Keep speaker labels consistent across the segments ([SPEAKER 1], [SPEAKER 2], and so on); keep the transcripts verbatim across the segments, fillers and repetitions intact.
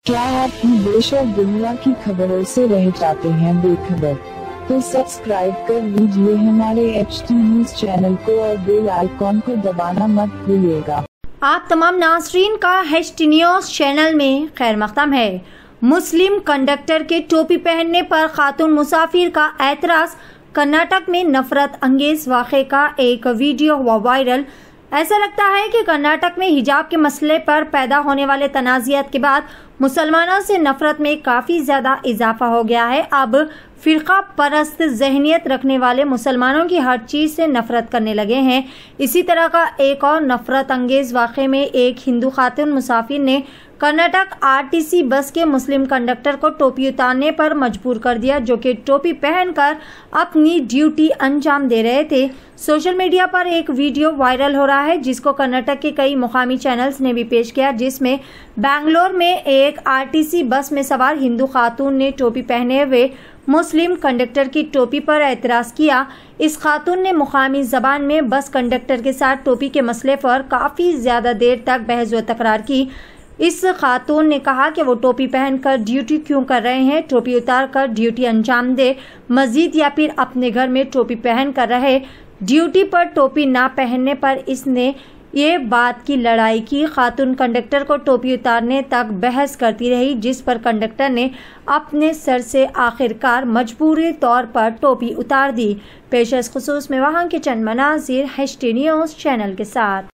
[SPEAKER 1] क्या आप भी देश और दुनिया की खबरों से रह जाते हैं बेखबर? तो सब्सक्राइब कर लीजिए हमारे एच टी न्यूज चैनल को और बेल आइकॉन को दबाना मत भूलिएगा।
[SPEAKER 2] आप तमाम नाज़रीन का एच टी न्यूज चैनल में खैर मक़दम है। मुस्लिम कंडक्टर के टोपी पहनने पर खातून मुसाफिर का एतराज़। कर्नाटक में नफरत अंगेज वाक़े का एक वीडियो हुआ वायरल। ऐसा लगता है कि कर्नाटक में हिजाब के मसले पर पैदा होने वाले तनाज़ियत के बाद मुसलमानों से नफरत में काफ़ी ज़्यादा इजाफा हो गया है। अब फ़िरका परस्त ज़हनियत रखने वाले मुसलमानों की हर चीज़ से नफरत करने लगे हैं। इसी तरह का एक और नफरत अंगेज़ वाक़े में एक हिंदू खातून मुसाफिर ने कर्नाटक आर टी सी बस के मुस्लिम कंडक्टर को टोपी उतारने पर मजबूर कर दिया, जो कि टोपी पहनकर अपनी ड्यूटी अंजाम दे रहे थे। सोशल मीडिया पर एक वीडियो वायरल हो रहा है, जिसको कर्नाटक के कई मुकामी चैनल्स ने भी पेश किया, जिसमें बेंगलोर में एक आर टी सी बस में सवार हिंदू खातून ने टोपी पहने हुए मुस्लिम कंडक्टर की टोपी पर एतराज़ किया। इस खातून ने मुकामी जबान में बस कंडक्टर के साथ टोपी के मसले पर काफ़ी ज़्यादा देर तक बहस व तकरार की। इस खातून ने कहा कि वो टोपी पहनकर ड्यूटी क्यों कर रहे हैं, टोपी उतार कर ड्यूटी अंजाम दे मजीद, या फिर अपने घर में टोपी पहन कर रहे। ड्यूटी पर टोपी ना पहनने पर इसने ये बात की लड़ाई की। खातून कंडक्टर को टोपी उतारने तक बहस करती रही, जिस पर कंडक्टर ने अपने सर से आखिरकार मजबूरी तौर पर टोपी उतार दी। पेशेस खुसूस में वहाँ के चंद मनाजिर एच टी न्यूज चैनल के साथ।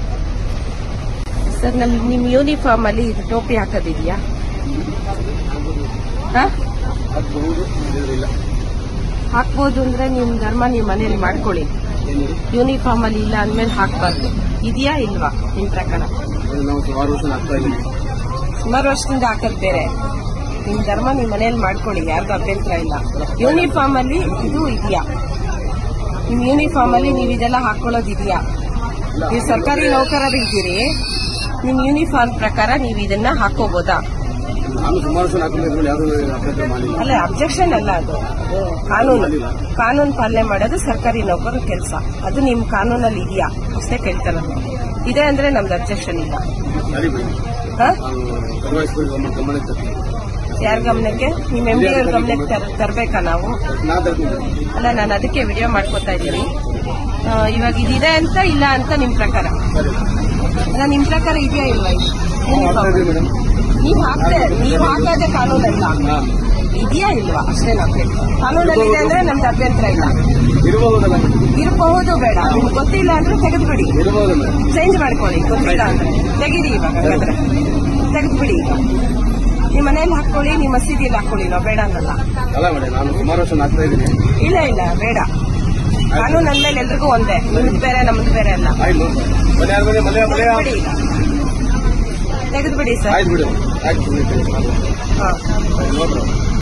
[SPEAKER 3] सर निम यूनिफार्म ಅಲ್ಲಿ ಟೋಪಿ ಹಾಕೋದಿದೆಯಾ? ಹಾಕ್ಬೋದು ಅಂದ್ರೆ ನಿಮ್ ಧರ್ಮ ನಿಮ್ ಮನೇಲಿ ಮಾಡ್ಕೊಳ್ಳಿ. ಯೂನಿಫಾರ್ಮ್ ಅಲ್ಲಿ ಇಲ್ಲ ಅಂದ್ಮೇಲೆ ಹಾಕ್ಬಾರ್ದು. ಇದೆಯಾ ಇಲ್ವಾ ನಿಮ್ ಪ್ರಕಾರ? ಸುಮಾರು ವರ್ಷದಿಂದ ಹಾಕೋದು ಬೇರೆ. ನಿಮ್ ಧರ್ಮ ನಿಮ್ ಮನೇಲಿ ಮಾಡ್ಕೊಳ್ಳಿ, ಯಾರಿಗೂ ಅಭ್ಯಂತರ ಇಲ್ಲ. ಯೂನಿಫಾರ್ಮ್ ಅಲ್ಲಿ ಇದು ಇದೆಯಾ? ನಿಮ್ ಯೂನಿಫಾರ್ಮ್ ಅಲ್ಲಿ ನೀವು ಇದೆಲ್ಲ ಹಾಕೊಳ್ಳೋದಿದೆಯಾ? ನೀವು ಸರ್ಕಾರಿ ನೌಕರರು ಇದ್ದೀರಿ, ನಿಮ್ ಯೂನಿಫಾರ್ಮ್ ಪ್ರಕಾರ ನೀವು ಇದನ್ನ ಹಾಕೋಬಹುದಾ? ಅಲ್ಲ, ಅಬ್ಜೆಕ್ಷನ್ ಅಲ್ಲ, ಅದು ಕಾನೂನು ಕಾನೂನು ಪಾಲನೆ ಮಾಡೋದು ಸರ್ಕಾರಿ ನೌಕರರ ಕೆಲಸ. ಅದು ನಿಮ್ ಕಾನೂನಲ್ಲಿ ಇದೆಯಾ ಅಷ್ಟೇ ಕೇಳ್ತಾರೆ. ಇದೆ ಅಂದ್ರೆ ನಮ್ದು ಅಬ್ಜೆಕ್ಷನ್ ಇಲ್ಲ. ಯಾರ ಗಮನಕ್ಕೆ? ನಿಮ್ ಎಂ ಡಿ ಅವ್ರ ಗಮನಕ್ಕೆ ತರಬೇಕಾ ನಾವು? ಅಲ್ಲ, ನಾನು ಅದಕ್ಕೆ ವಿಡಿಯೋ ಮಾಡ್ಕೊತಾ ಇದ್ದೀನಿ. ಇವಾಗ ಇದಿದೆ ಅಂತ ಇಲ್ಲ ಅಂತ ನಿಮ್ ಪ್ರಕಾರ? ಅಲ್ಲ, ನಿಮ್ ಪ್ರಕಾರ ಇದೆಯಾ ಇಲ್ವಾ? ನೀವ್ ಹಾಕ್ತೆ ನೀವ್ ಹಾಕೋದೇ ಕಾನೂನಲ್ಲ, ಇದೆಯಾ ಇಲ್ವಾ ಅಷ್ಟೇ ನಾವು ಕೇಳ್ತೀವಿ. ಕಾನೂನಲ್ಲಿ ಇದೆ ಅಂದ್ರೆ ನಮ್ದು ಅಭ್ಯಂತರ ಇಲ್ಲ. ಇರಬಹುದು, ಬೇಡ ನಿಮ್ಗೆ ಗೊತ್ತಿಲ್ಲ ಅಂದ್ರೆ ತೆಗೆದ್ಬಿಡಿ, ಚೇಂಜ್ ಮಾಡ್ಕೊಳ್ಳಿ. ಗೊತ್ತಿಲ್ಲ ಅಂದ್ರೆ ತೆಗೀರಿ, ಇವಾಗ ಹಾಗಾದ್ರೆ ತೆಗೆದ್ಬಿಡಿ. ಈಗ ನಿಮ್ ಮನೇಲಿ ಹಾಕೊಳ್ಳಿ, ನಿಮ್ ಮಸೀದಿಯಲ್ಲಿ ಹಾಕೊಳ್ಳಿ, ನಾವು ಬೇಡ ಅನ್ನಲ್ಲ. ಇಲ್ಲ ಇಲ್ಲ, ಬೇಡ. ಕಾನೂನು ಅಂದ್ಮೇಲೆ ಎಲ್ರಿಗೂ ಒಂದೇ, ನಿಮ್ದು ಬೇರೆ ನಮ್ದು ಬೇರೆ ಅಲ್ಲ. ತೆಗೆದ್ಬಿಡಿ ಸರ್.